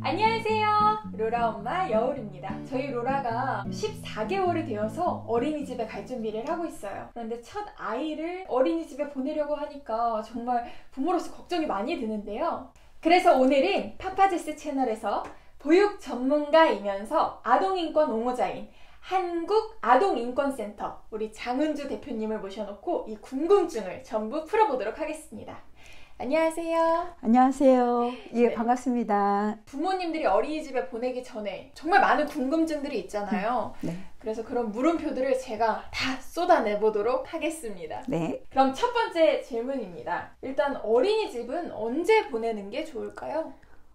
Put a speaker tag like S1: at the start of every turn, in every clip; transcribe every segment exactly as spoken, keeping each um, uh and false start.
S1: 안녕하세요, 로라 엄마 여울입니다. 저희 로라가 십사 개월이 되어서 어린이집에 갈 준비를 하고 있어요. 그런데 첫 아이를 어린이집에 보내려고 하니까 정말 부모로서 걱정이 많이 드는데요. 그래서 오늘은 파파제스 채널에서 보육 전문가이면서 아동인권 옹호자인 한국아동인권센터 우리 장은주 대표님을 모셔놓고 이 궁금증을 전부 풀어보도록 하겠습니다. 안녕하세요.
S2: 안녕하세요. 예,
S1: 네.
S2: 반갑습니다.
S1: 부모님들이 어린이집에 보내기 전에 정말 많은 궁금증들이 있잖아요.
S2: 네.
S1: 그래서 그런 물음표들을 제가 다 쏟아내보도록 하겠습니다.
S2: 네.
S1: 그럼 첫 번째 질문입니다. 일단 어린이집은 언제 보내는 게 좋을까요?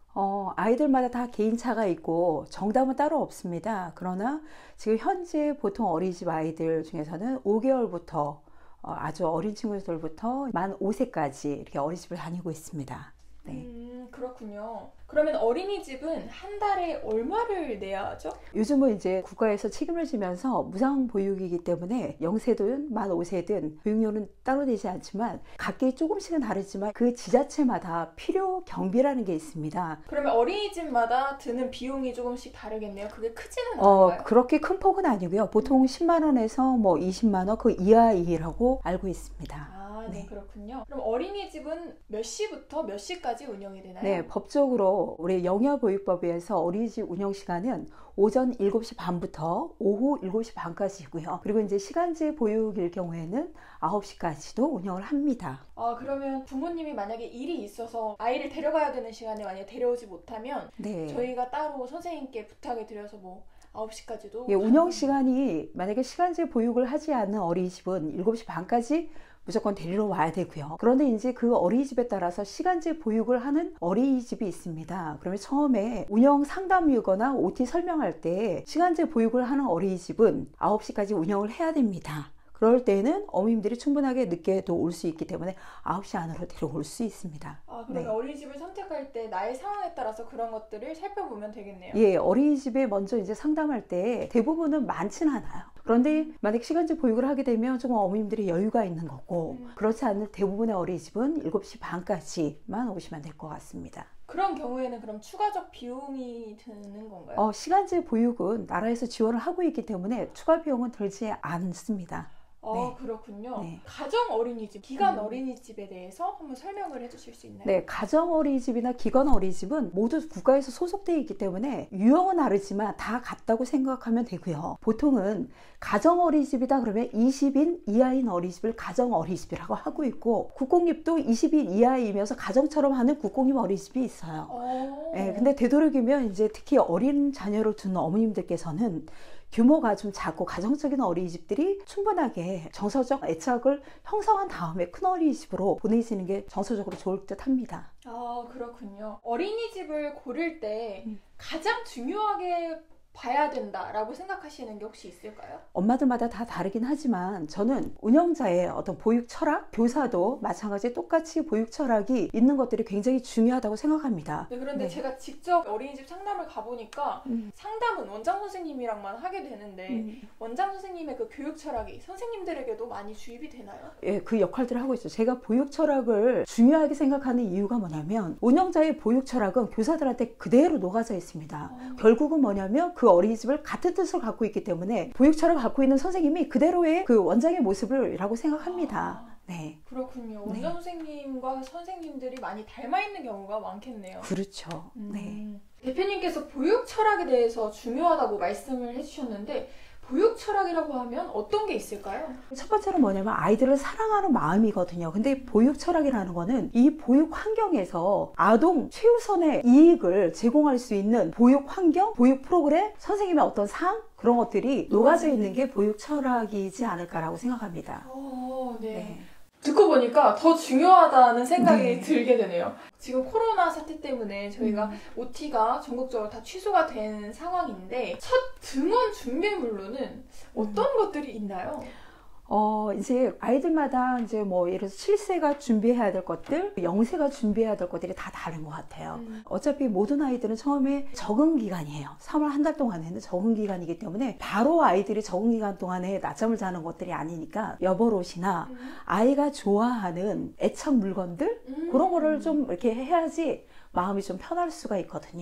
S2: 어, 아이들마다 다 개인차가 있고 정답은 따로 없습니다. 그러나 지금 현재 보통 어린이집 아이들 중에서는 오 개월부터 어, 아주 어린 친구들부터 만 오 세까지 이렇게 어린이집을 다니고 있습니다. 네.
S1: 음, 그렇군요. 그러면 어린이집은 한 달에 얼마를 내야 하죠?
S2: 요즘은 이제 국가에서 책임을 지면서 무상 보육이기 때문에 영 세든 만 오 세든 보육료는 따로 내지 않지만 각기 조금씩은 다르지만 그 지자체마다 필요 경비라는 게 있습니다.
S1: 그러면 어린이집마다 드는 비용이 조금씩 다르겠네요. 그게 크지는
S2: 어,
S1: 않아요?
S2: 그렇게 큰 폭은 아니고요. 보통 십만 원에서 뭐 이십만 원 그 이하이라고 알고 있습니다.
S1: 아, 네, 그렇군요. 그럼 어린이집은 몇 시부터 몇 시까지 운영이 되나요?
S2: 네, 법적으로 우리 영유아보육법에서 어린이집 운영 시간은 오전 일곱 시 반부터 오후 일곱 시 반까지이고요. 그리고 이제 시간제 보육일 경우에는 아홉 시까지도 운영을 합니다.
S1: 아, 그러면 부모님이 만약에 일이 있어서 아이를 데려가야 되는 시간에 만약에 데려오지 못하면
S2: 네.
S1: 저희가 따로 선생님께 부탁을 드려서 뭐 아홉 시까지도
S2: 예, 운영 시간이 만약에 시간제 보육을 하지 않는 어린이집은 일곱 시 반까지 무조건 데리러 와야 되고요. 그런데 이제 그 어린이집에 따라서 시간제 보육을 하는 어린이집이 있습니다. 그러면 처음에 운영 상담이거나 오티 설명할 때 시간제 보육을 하는 어린이집은 아홉 시까지 운영을 해야 됩니다. 그럴 때는 어머님들이 충분하게 늦게도 올 수 있기 때문에 아홉 시 안으로 데려올 수 있습니다.
S1: 아, 그러면
S2: 네.
S1: 어린이집을 선택할 때 나의 상황에 따라서 그런 것들을 살펴보면 되겠네요.
S2: 예, 어린이집에 먼저 이제 상담할 때 대부분은 많지는 않아요. 그런데 만약 시간제 보육을 하게 되면 조금 어머님들이 여유가 있는 거고
S1: 음.
S2: 그렇지 않은 대부분의 어린이집은 일곱 시 반까지만 오시면 될 것 같습니다.
S1: 그런 경우에는 그럼 추가적 비용이 드는 건가요?
S2: 어, 시간제 보육은 나라에서 지원을 하고 있기 때문에 추가 비용은 들지 않습니다.
S1: 아,
S2: 네.
S1: 그렇군요.
S2: 네.
S1: 가정 어린이집, 기간
S2: 음.
S1: 어린이집에 대해서 한번 설명을 해주실 수 있나요?
S2: 네, 가정 어린이집이나 기관 어린이집은 모두 국가에서 소속되어 있기 때문에 유형은 다르지만 다 같다고 생각하면 되고요. 보통은 가정 어린이집이다 그러면 이십 인 이하인 어린이집을 가정 어린이집이라고 하고 있고 국공립도 이십 인 이하이면서 가정처럼 하는 국공립 어린이집이 있어요.
S1: 어...
S2: 네, 근데 되도록이면 이제 특히 어린 자녀를 두는 어머님들께서는 규모가 좀 작고 가정적인 어린이집들이 충분하게 정서적 애착을 형성한 다음에 큰 어린이집으로 보내시는 게 정서적으로 좋을 듯 합니다.
S1: 아, 그렇군요. 어린이집을 고를 때
S2: 음.
S1: 가장 중요하게 봐야 된다라고 생각하시는 게 혹시 있을까요?
S2: 엄마들마다 다 다르긴 하지만 저는 운영자의 어떤 보육 철학, 교사도 마찬가지 똑같이 보육 철학이 있는 것들이 굉장히 중요하다고 생각합니다.
S1: 네, 그런데
S2: 네.
S1: 제가 직접 어린이집 상담을 가보니까
S2: 음.
S1: 상담은 원장 선생님이랑만 하게 되는데
S2: 음.
S1: 원장 선생님의 그 교육 철학이 선생님들에게도 많이 주입이 되나요?
S2: 예, 그 역할들을 하고 있어요. 제가 보육 철학을 중요하게 생각하는 이유가 뭐냐면 운영자의 보육 철학은 교사들한테 그대로 녹아져 있습니다.
S1: 어.
S2: 결국은 뭐냐면 그 어린이집을 같은 뜻을 갖고 있기 때문에 보육 철학을 갖고 있는 선생님이 그대로의 그 원장의 모습이라고 생각합니다.
S1: 아,
S2: 네.
S1: 그렇군요.
S2: 네.
S1: 원장 선생님과 선생님들이 많이 닮아 있는 경우가 많겠네요.
S2: 그렇죠.
S1: 음.
S2: 네.
S1: 대표님께서 보육 철학에 대해서 중요하다고 말씀을 해주셨는데 보육 철학이라고 하면 어떤 게 있을까요?
S2: 첫 번째는 뭐냐면 아이들을 사랑하는 마음이거든요. 근데 보육 철학이라는 거는 이 보육 환경에서 아동 최우선의 이익을 제공할 수 있는 보육 환경, 보육 프로그램, 선생님의 어떤 상 그런 것들이 녹아져 있는 게 보육 철학이지 않을까라고 생각합니다.
S1: 어, 네.
S2: 네.
S1: 듣고 보니까 더 중요하다는 생각이
S2: 네.
S1: 들게 되네요. 지금 코로나 사태 때문에 저희가
S2: 음.
S1: 오티가 전국적으로 다 취소가 된 상황인데 첫 등원 준비물로는 어떤 것들이 있나요?
S2: 어, 이제 아이들마다 이제 뭐 예를 들어서 칠 세가 준비해야 될 것들, 영 세가 준비해야 될 것들이 다 다른 것 같아요.
S1: 음.
S2: 어차피 모든 아이들은 처음에 적응 기간이에요. 삼월 한 달 동안에는 적응 기간이기 때문에 바로 아이들이 적응 기간 동안에 낮잠을 자는 것들이 아니니까 여벌옷이나
S1: 음.
S2: 아이가 좋아하는 애착 물건들
S1: 음.
S2: 그런 거를 좀 이렇게 해야지 마음이 좀 편할 수가 있거든요.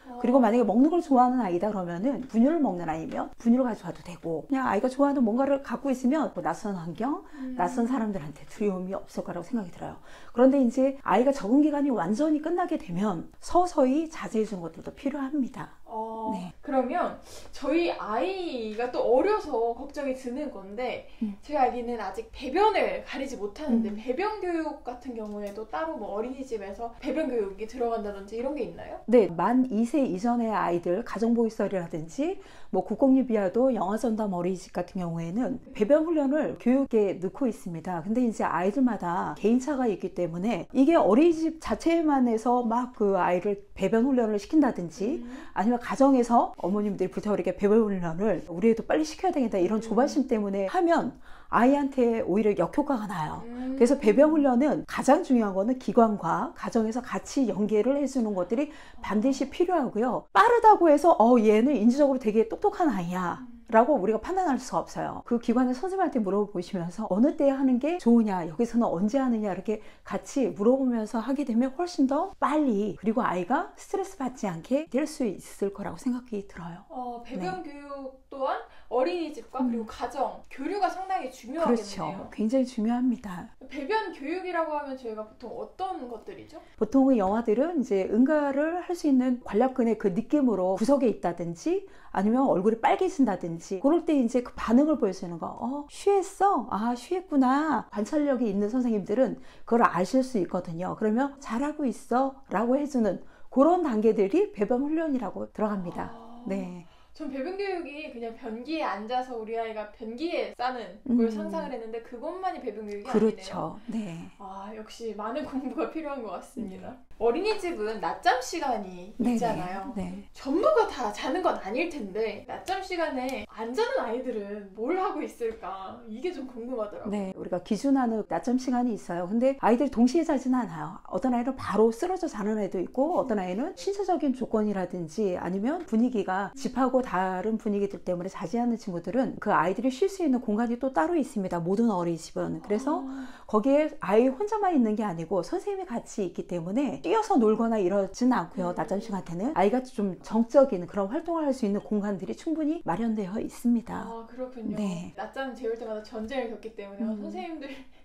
S2: 그리고 만약에 먹는 걸 좋아하는 아이다 그러면은 분유를 먹는 아이면 분유를 가져와도 되고, 그냥 아이가 좋아하는 뭔가를 갖고 있으면 뭐 낯선 환경, 음. 낯선 사람들한테 두려움이 없을 거라고 생각이 들어요. 그런데 이제 아이가 적응 기간이 완전히 끝나게 되면 서서히 자제해 주는 것들도 필요합니다.
S1: 어,
S2: 네.
S1: 그러면 저희 아이가 또 어려서 걱정이 드는 건데 음. 저희 아기는 아직 배변을 가리지 못하는데 음. 배변 교육 같은 경우에도 따로 뭐 어린이집에서 배변 교육이 들어간다든지 이런 게 있나요?
S2: 네, 만 이 세 이전의 아이들 가정보육설이라든지 뭐 국공립이하도 영아전담 어린이집 같은 경우에는 배변 훈련을 교육에 넣고 있습니다. 근데 이제 아이들마다 개인차가 있기 때문에 이게 어린이집 자체만해서 막 그 아이를 배변 훈련을 시킨다든지 음. 아니면 가정에서 어머님들이 불타오르게 배변 훈련을 우리 애도 빨리 시켜야 되겠다 이런 조바심 때문에 하면 아이한테 오히려 역효과가 나요. 음. 그래서 배변 훈련은 가장 중요한 거는 기관과 가정에서 같이 연계를 해주는 것들이 반드시 필요하고요. 빠르다고 해서 어 얘는 인지적으로 되게 똑똑한 아이야 라고 우리가 판단할 수가 없어요. 그 기관의 선생님한테 물어보시면서 어느 때 하는 게 좋으냐, 여기서는 언제 하느냐 이렇게 같이 물어보면서 하게 되면 훨씬 더 빨리, 그리고 아이가 스트레스 받지 않게 될 수 있을 거라고 생각이 들어요.
S1: 어, 배변 네. 교육 또한 어린이집과 그리고 음. 가정, 교류가 상당히 중요하겠네요.
S2: 그렇죠. 굉장히 중요합니다.
S1: 배변 교육이라고 하면 저희가 보통 어떤 것들이죠?
S2: 보통의 영아들은 이제 응가를 할 수 있는 관략근의 그 느낌으로 구석에 있다든지 아니면 얼굴이 빨개진다든지 그럴 때 이제 그 반응을 보여주는 거. 어, 쉬했어? 아, 쉬했구나. 관찰력이 있는 선생님들은 그걸 아실 수 있거든요. 그러면 잘하고 있어 라고 해주는 그런 단계들이 배변 훈련이라고 들어갑니다. 아...
S1: 네. 전 배변 교육이 그냥 변기에 앉아서 우리 아이가 변기에 싸는 걸 음. 상상을 했는데 그것만이 배변 교육이
S2: 그렇죠.
S1: 아니네요.
S2: 네.
S1: 아, 역시 많은 공부가 필요한 것 같습니다. 네. 어린이집은 낮잠 시간이 네네. 있잖아요. 네. 전부가 다 자는 건 아닐 텐데 낮잠 시간에 안 자는 아이들은 뭘 하고 있을까? 이게 좀 궁금하더라고요.
S2: 네, 우리가 기준하는 낮잠 시간이 있어요. 근데 아이들이 동시에 자지는 않아요. 어떤 아이는 바로 쓰러져 자는 애도 있고 어떤 아이는 신체적인 조건이라든지 아니면 분위기가 집하고 다른 분위기들 때문에 자지 않는 친구들은 그 아이들이 쉴 수 있는 공간이 또 따로 있습니다. 모든 어린이집은. 그래서 아... 거기에 아이 혼자만 있는 게 아니고 선생님이 같이 있기 때문에 뛰어서 놀거나 이러지는 않고요. 음. 낮잠 시간대는 아이가 좀 정적인 그런 활동을 할 수 있는 공간들이 충분히 마련되어 있습니다.
S1: 아, 그렇군요.
S2: 네.
S1: 낮잠 재울 때마다 전쟁을 겪기 때문에 음. 선생님들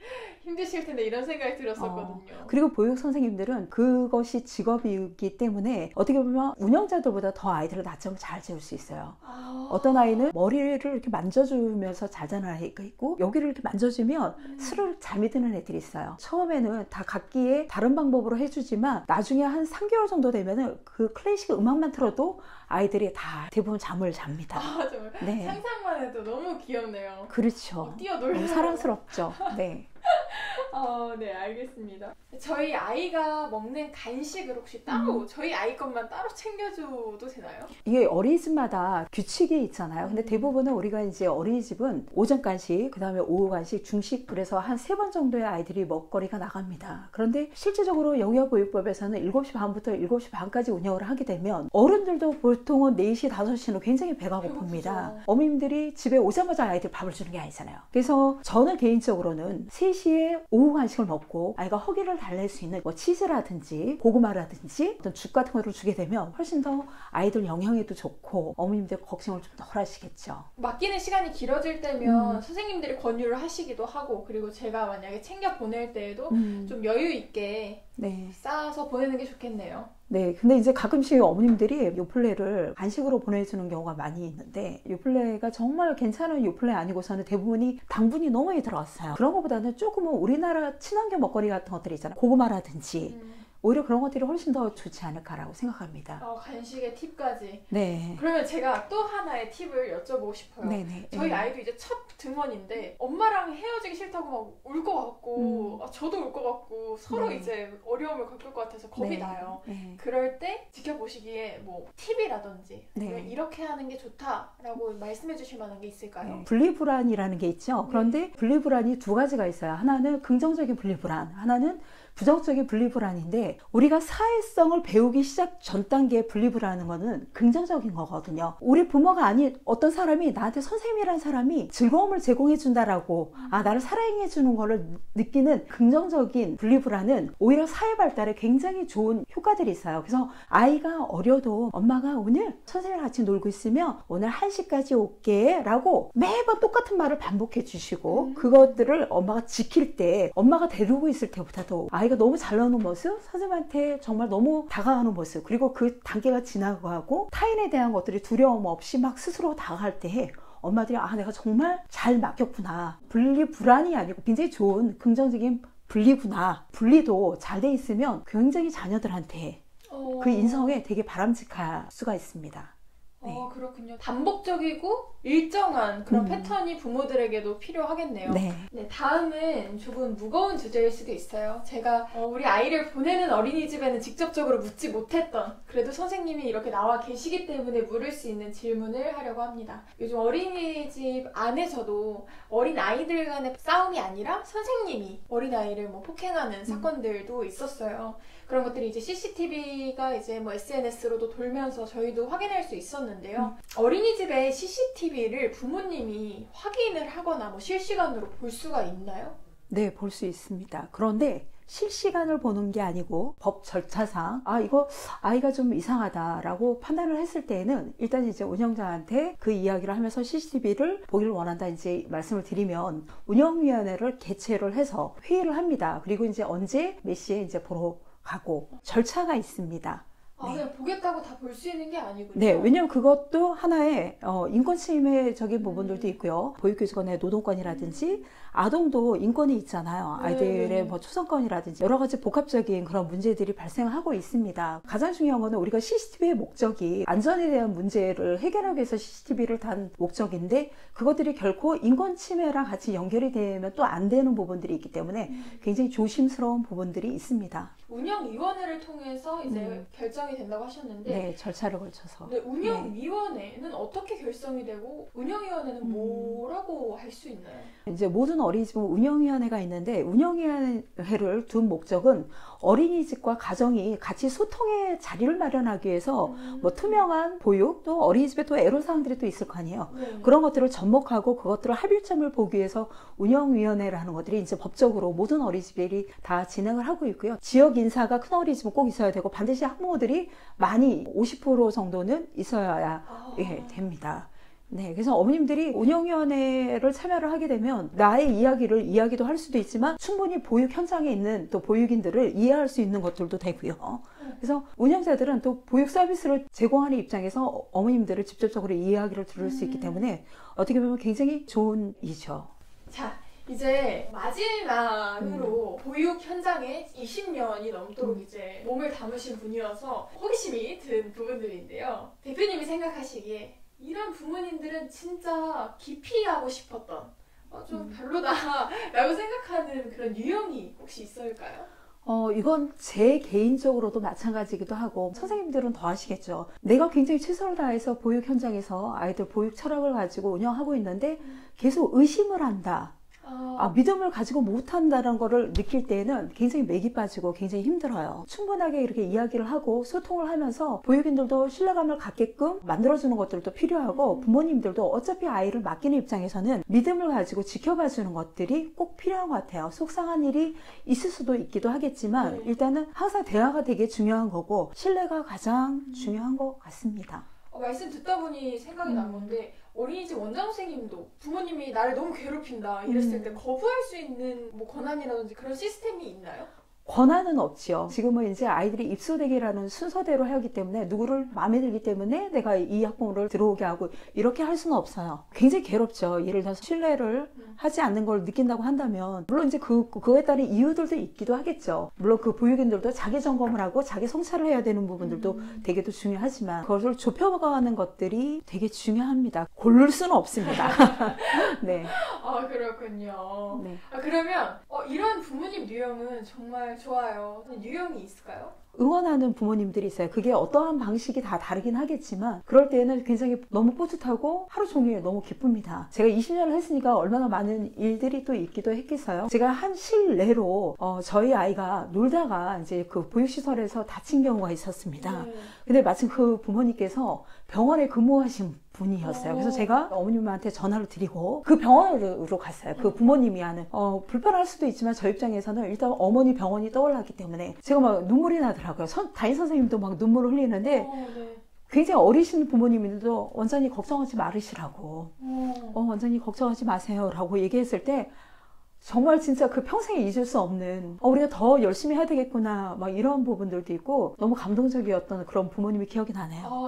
S1: 힘드실 텐데 이런 생각이 들었었거든요.
S2: 어, 그리고 보육 선생님들은 그것이 직업이기 때문에 어떻게 보면 운영자들보다 더 아이들을 낮잠을 잘 재울 수 있어요. 아... 어떤 아이는 머리를 이렇게 만져주면서 자자는 아이가 있고 여기를 이렇게 만져주면 음... 스르륵 잠이 드는 애들이 있어요. 처음에는 다 각기의 다른 방법으로 해주지만 나중에 한 삼 개월 정도 되면은 그 클래식 음악만 틀어도 아이들이 다 대부분 잠을 잡니다.
S1: 아, 정말 네. 상상만 해도 너무 귀엽네요.
S2: 그렇죠.
S1: 뛰어놀고
S2: 사랑스럽죠. 네.
S1: 어, 네, 알겠습니다. 저희 아이가 먹는 간식을 혹시 따로 음. 저희 아이 것만 따로 챙겨줘도 되나요?
S2: 이게 어린이집마다 규칙이 있잖아요. 근데 대부분은 우리가 이제 어린이집은 오전 간식, 그 다음에 오후 간식, 중식, 그래서 한 세 번 정도의 아이들이 먹거리가 나갑니다. 그런데 실질적으로 영유아보육법에서는 일곱 시 반부터 일곱 시 반까지 운영을 하게 되면 어른들도 보통은 네 시, 다섯 시는 굉장히 배가 고픕니다. 어머님들이 집에 오자마자 아이들 밥을 주는 게 아니잖아요. 그래서 저는 개인적으로는 세 시에 오후 간식을 먹고 아이가 허기를 달랠 수 있는 뭐 치즈라든지 고구마라든지 어떤 죽 같은 거를 주게 되면 훨씬 더 아이들 영양에도 좋고 어머님들 걱정을 좀 덜 하시겠죠.
S1: 맡기는 시간이 길어질 때면 음. 선생님들이 권유를 하시기도 하고 그리고 제가 만약에 챙겨 보낼 때에도 음. 좀 여유 있게 네. 싸서 보내는 게 좋겠네요.
S2: 네, 근데 이제 가끔씩 어머님들이 요플레를 간식으로 보내주는 경우가 많이 있는데 요플레가 정말 괜찮은 요플레 아니고서는 대부분이 당분이 너무 많이 들어왔어요. 그런 것보다는 조금은 우리나라 친환경 먹거리 같은 것들이 있잖아요. 고구마라든지 음. 오히려 그런 것들이 훨씬 더 좋지 않을까라고 생각합니다.
S1: 어, 간식의 팁까지.
S2: 네.
S1: 그러면 제가 또 하나의 팁을 여쭤보고 싶어요. 네네. 저희 네. 아이도 이제 첫 등원인데 엄마랑 헤어지기 싫다고 막 울 것 같고 음. 아, 저도 울 것 같고 서로 네. 이제 어려움을 겪을 것 같아서 겁이 네. 나요. 네. 그럴 때 지켜보시기에 뭐 팁이라든지 네. 이렇게 하는 게 좋다라고 말씀해 주실 만한 게 있을까요?
S2: 네. 분리불안이라는 게 있죠. 그런데 네. 분리불안이 두 가지가 있어요. 하나는 긍정적인 분리불안, 하나는 부정적인 분리불안인데 우리가 사회성을 배우기 시작 전 단계의 분리불안인 거는 긍정적인 거거든요. 우리 부모가 아닌 어떤 사람이 나한테 선생님이라는 사람이 즐거움을 제공해 준다라고 아 나를 사랑해 주는 거를 느끼는 긍정적인 분리불안은 오히려 사회 발달에 굉장히 좋은 효과들이 있어요. 그래서 아이가 어려도 엄마가 오늘 선생님이랑 같이 놀고 있으면 오늘 한 시까지 올게 라고 매번 똑같은 말을 반복해 주시고
S1: 음.
S2: 그것들을 엄마가 지킬 때 엄마가 데리고 있을 때보다도 아이가 너무 잘 나오는 모습, 선생님한테 정말 너무 다가가는 모습, 그리고 그 단계가 지나가고 타인에 대한 것들이 두려움 없이 막 스스로 다가갈 때 엄마들이 아 내가 정말 잘 맡겼구나, 분리 불안이 아니고 굉장히 좋은 긍정적인 분리구나, 분리도 잘 돼 있으면 굉장히 자녀들한테
S1: 어...
S2: 그 인성에 되게 바람직할 수가 있습니다. 네.
S1: 어, 그렇군요. 반복적이고 일정한 그런
S2: 음.
S1: 패턴이 부모들에게도 필요하겠네요.
S2: 네.
S1: 네, 다음은 조금 무거운 주제일 수도 있어요. 제가 어, 우리 아이를 보내는 어린이집에는 직접적으로 묻지 못했던, 그래도 선생님이 이렇게 나와 계시기 때문에 물을 수 있는 질문을 하려고 합니다. 요즘 어린이집 안에서도 어린 아이들 간의 싸움이 아니라 선생님이 어린 아이를 뭐 폭행하는
S2: 음.
S1: 사건들도 있었어요. 그런 것들이 이제 씨씨티비가 이제 뭐 에스엔에스로도 돌면서 저희도 확인할 수 있었는데요. 음. 어린이집에 씨씨티비를 부모님이 확인을 하거나 뭐 실시간으로 볼 수가 있나요?
S2: 네, 볼 수 있습니다. 그런데 실시간을 보는 게 아니고 법 절차상 아 이거 아이가 좀 이상하다라고 판단을 했을 때에는 일단 이제 운영자한테 그 이야기를 하면서 씨씨티비를 보기를 원한다 이제 말씀을 드리면 운영위원회를 개최를 해서 회의를 합니다. 그리고 이제 언제 몇 시에 이제 보러 가고 절차가 있습니다.
S1: 아,
S2: 네.
S1: 그냥 보겠다고 다 볼 수 있는 게 아니군요.
S2: 네, 왜냐면 그것도 하나의 어, 인권 침해적인 부분들도 있고요. 보육교직원의 노동권이라든지 아동도 인권이 있잖아요. 아이들의
S1: 네.
S2: 뭐 초상권이라든지 여러 가지 복합적인 그런 문제들이 발생하고 있습니다. 가장 중요한 거는 우리가 씨씨티비의 목적이 안전에 대한 문제를 해결하기 위해서 씨씨티비를 단 목적인데 그것들이 결코 인권 침해랑 같이 연결이 되면 또 안 되는 부분들이 있기 때문에 굉장히 조심스러운 부분들이 있습니다.
S1: 운영위원회를 통해서 이제
S2: 음.
S1: 결정이 된다고 하셨는데
S2: 네, 절차를 걸쳐서.
S1: 네, 운영위원회는 네. 어떻게 결성이 되고 운영위원회는
S2: 음.
S1: 뭐라고 할 수 있나요?
S2: 이제 모든 어린이집은 운영위원회가 있는데 운영위원회를 둔 목적은 어린이집과 가정이 같이 소통의 자리를 마련하기 위해서
S1: 음.
S2: 뭐 투명한 보육, 또 어린이집에 또 애로사항들이 또 있을 거 아니에요.
S1: 네.
S2: 그런 것들을 접목하고 그것들을 합일점을 보기 위해서 운영위원회라는 것들이 이제 법적으로 모든 어린이집들이 다 진행을 하고 있고요. 지역 인사가 큰 어린이집은 꼭 있어야 되고 반드시 학부모들이 많이 오십 퍼센트 정도는 있어야
S1: 아.
S2: 예, 됩니다. 네, 그래서 어머님들이 운영위원회를 참여를 하게 되면 나의 이야기를 이야기도 할 수도 있지만 충분히 보육 현장에 있는 또 보육인들을 이해할 수 있는 것들도 되고요. 그래서 운영자들은 또 보육 서비스를 제공하는 입장에서 어머님들을 직접적으로 이야기를 들을 수 있기 때문에 어떻게 보면 굉장히 좋은 일이죠.
S1: 자, 이제 마지막으로
S2: 음.
S1: 보육 현장에 이십 년이 넘도록 음. 이제 몸을 담으신 분이어서 호기심이 든 부분들인데요. 대표님이 생각하시기에 이런 부모님들은 진짜 기피하고 싶었던 어, 좀 음. 별로다 라고 생각하는 그런 유형이 혹시 있을까요?
S2: 어, 이건 제 개인적으로도 마찬가지이기도 하고 선생님들은 더 아시겠죠. 내가 굉장히 최선을 다해서 보육 현장에서 아이들 보육 철학을 가지고 운영하고 있는데 계속 의심을 한다. 아, 믿음을 가지고 못한다는 거를 느낄 때는 굉장히 맥이 빠지고 굉장히 힘들어요. 충분하게 이렇게 이야기를 하고 소통을 하면서 보육인들도 신뢰감을 갖게끔 만들어주는 것들도 필요하고 부모님들도 어차피 아이를 맡기는 입장에서는 믿음을 가지고 지켜봐 주는 것들이 꼭 필요한 것 같아요. 속상한 일이 있을 수도 있기도 하겠지만 일단은 항상 대화가 되게 중요한 거고 신뢰가 가장 중요한 것 같습니다.
S1: 어, 말씀 듣다 보니 생각이 난 건데 어린이집 원장 선생님도 부모님이 나를 너무 괴롭힌다 이랬을 음. 때 거부할 수 있는 뭐 권한이라든지 그런 시스템이 있나요?
S2: 권한은 없지요. 지금은 이제 아이들이 입소대기라는 순서대로 하기 때문에 누구를 마음에 들기 때문에 내가 이 학부모를 들어오게 하고 이렇게 할 수는 없어요. 굉장히 괴롭죠. 예를 들어서 신뢰를 음. 하지 않는 걸 느낀다고 한다면 물론 이제 그, 그거에 따른 이유들도 있기도 하겠죠. 물론 그 보육인들도 자기 점검을 하고 자기 성찰을 해야 되는 부분들도 음. 되게도 중요하지만 그것을 좁혀가는 것들이 되게 중요합니다. 고를 수는 없습니다. 네.
S1: 아 그렇군요.
S2: 네.
S1: 아, 그러면 어, 이런 부모님 유형은 정말 좋아요. 유형이 있을까요?
S2: 응원하는 부모님들이 있어요. 그게 어떠한 방식이 다 다르긴 하겠지만 그럴 때에는 굉장히 너무 뿌듯하고 하루 종일 너무 기쁩니다. 제가 이십 년을 했으니까 얼마나 많은 일들이 또 있기도 했겠어요. 제가 한 실내로 어, 저희 아이가 놀다가 이제 그 보육시설에서 다친 경우가 있었습니다.
S1: 네.
S2: 근데 마침 그 부모님께서 병원에 근무하신 분이었어요. 그래서 제가 어머님한테 전화를 드리고 그 병원으로 갔어요. 그 부모님이 하는 어, 불편할 수도 있지만 저 입장에서는 일단 어머니 병원이 떠올랐기 때문에 제가 막 눈물이 나더라고요. 선, 담임 선생님도 막 눈물을 흘리는데
S1: 어, 네.
S2: 굉장히 어리신 부모님들도 원장님 걱정하지 말으시라고
S1: 어.
S2: 어, 원장님 걱정하지 마세요 라고 얘기했을 때 정말 진짜 그 평생에 잊을 수 없는 어, 우리가 더 열심히 해야 되겠구나 막 이런 부분들도 있고 너무 감동적이었던 그런 부모님이 기억이 나네요.
S1: 아,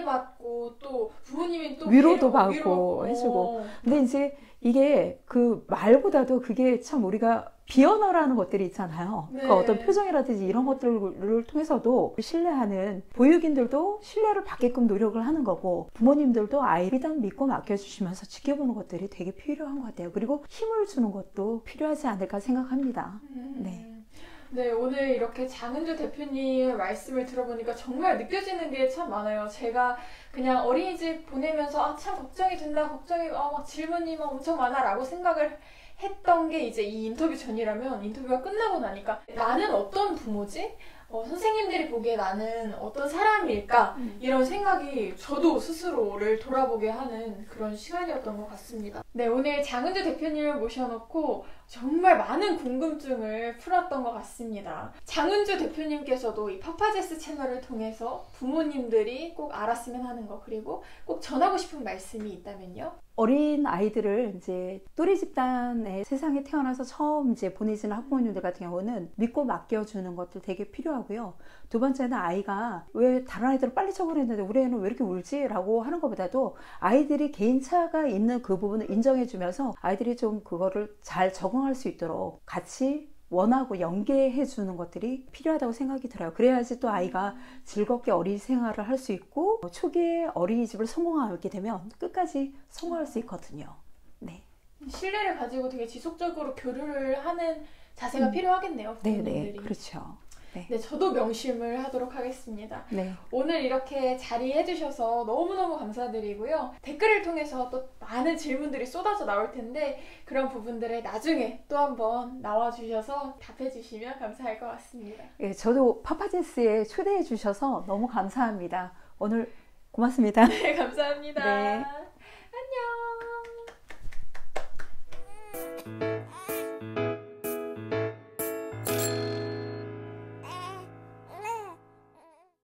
S1: 이해받고 또 부모님이 또
S2: 위로도
S1: 위로,
S2: 받고
S1: 위로.
S2: 해주고
S1: 어.
S2: 근데 이제 이게 그 말보다도 그게 참 우리가 비언어라는 것들이 있잖아요.
S1: 네.
S2: 그 어떤 표정이라든지 이런 것들을 통해서도 신뢰하는 보육인들도 신뢰를 받게끔 노력을 하는 거고 부모님들도 아이를 일단 믿고 맡겨주시면서 지켜보는 것들이 되게 필요한 것 같아요. 그리고 힘을 주는 것도 필요하지 않을까 생각합니다.
S1: 음.
S2: 네.
S1: 네, 오늘 이렇게 장은주 대표님의 말씀을 들어보니까 정말 느껴지는 게 참 많아요. 제가 그냥 어린이집 보내면서 아, 참 걱정이 된다, 걱정이, 아, 막 질문이 막 엄청 많아 라고 생각을 했던 게 이제 이 인터뷰 전이라면 인터뷰가 끝나고 나니까 나는 어떤 부모지? 어, 선생님들이 보기에 나는 어떤 사람일까?
S2: 음.
S1: 이런 생각이 저도 스스로를 돌아보게 하는 그런 시간이었던 것 같습니다. 네, 오늘 장은주 대표님을 모셔놓고 정말 많은 궁금증을 풀었던 것 같습니다. 장은주 대표님께서도 이 파파제스 채널을 통해서 부모님들이 꼭 알았으면 하는 거 그리고 꼭 전하고 싶은 말씀이 있다면요?
S2: 어린 아이들을 이제 또래 집단에 세상에 태어나서 처음 이제 보내지는 학부모님들 같은 경우는 믿고 맡겨주는 것들 되게 필요하고요. 두 번째는 아이가 왜 다른 아이들은 빨리 적응했는데 우리 애는 왜 이렇게 울지? 라고 하는 것보다도 아이들이 개인차가 있는 그 부분을 인정해주면서 아이들이 좀 그거를 잘 적응할 수 있도록 같이 원하고 연계해 주는 것들이 필요하다고 생각이 들어요. 그래야지 또 아이가 즐겁게 어린이 생활을 할 수 있고 초기에 어린이집을 성공하게 되면 끝까지 성공할 수 있거든요. 네.
S1: 신뢰를 가지고 되게 지속적으로 교류를 하는 자세가 음. 필요하겠네요. 부모님들이.
S2: 네네, 그렇죠. 네.
S1: 네, 저도 명심을 하도록 하겠습니다.
S2: 네.
S1: 오늘 이렇게 자리해 주셔서 너무너무 감사드리고요. 댓글을 통해서 또 많은 질문들이 쏟아져 나올 텐데 그런 부분들에 나중에 또 한번 나와 주셔서 답해 주시면 감사할 것 같습니다.
S2: 네, 저도 파파제스에 초대해 주셔서 너무 감사합니다. 오늘 고맙습니다.
S1: 네, 감사합니다.
S2: 네.